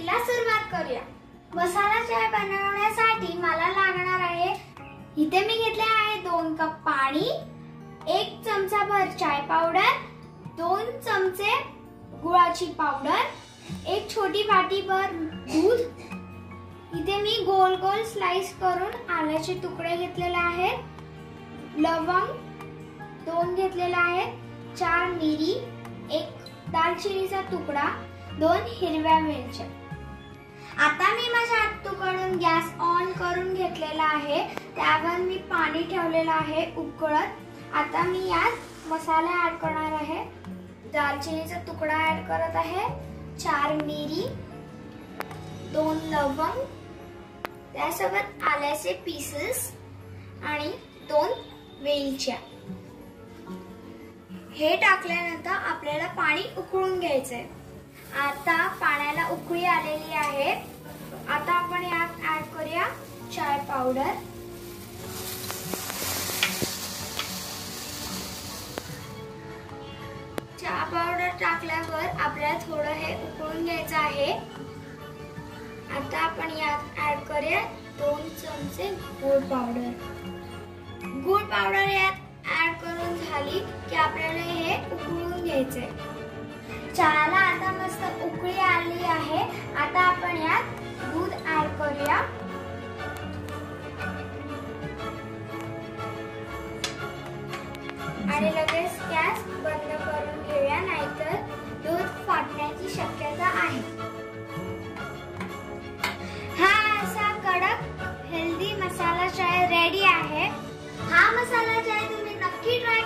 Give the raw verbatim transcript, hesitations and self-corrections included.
रेसिपीला सुरुवात करूया। मसाला चाय बनवण्यासाठी मला लागणार आहे, इथे मी घेतले आहे दोन कप पाणी, एक चमचा भर चाय पावडर, दोन चमचे गुळाची पावडर, एक छोटी वाटी भर दूध। इथे मी गोल गोल स्लाइस करून आल्याचे तुकडे घेतलेले आहेत, लवंग दोन घेतलेले आहेत, चार मिरी, एक दालचिनीचा तुकडा, दोन हिरव्या मिरच्या। आता मी माझ्या आत्तूकडून गॅस ऑन करून घेतलेला आहे, त्यावर मी पाणी ठेवलेलं आहे उकळत। आता मी यात मसाला ऍड करणार आहे, दालचिनीचा तुकडा ऍड करत आहे, चार मिरी, दोन लवंग, त्यासोबत आल्याचे पीसेस आणि दोन वेलच्या। हे टाकल्यानंतर आपल्याला पाणी उकळून घ्यायचंय। आता पाण्याला उकळी आलेली आहे। आता आपण यात ऍड करूया चाय पावडर, चाय पावडर टाकल्यावर आपल्याला थोडं हे उकळून घ्यायचं आहे। आता आपण यात ऍड करूया दोन चमचे गुळ पावडर। गुळ पावडर यात ऍड करून झाली की आपल्याला हे उकळून घ्यायचंय। चहाला आता मस्त उकळी आली आहे। आता आपण यात दूध ऍड करूया, आणि लगेच गॅस बंद करून घेऊया, नाहीतर दूध फाटण्याची शक्यता आहे। हा असा कडक हेल्दी मसाला चाय रेडी आहे। हा मसाला चाय तुम्ही नक्की ट्राय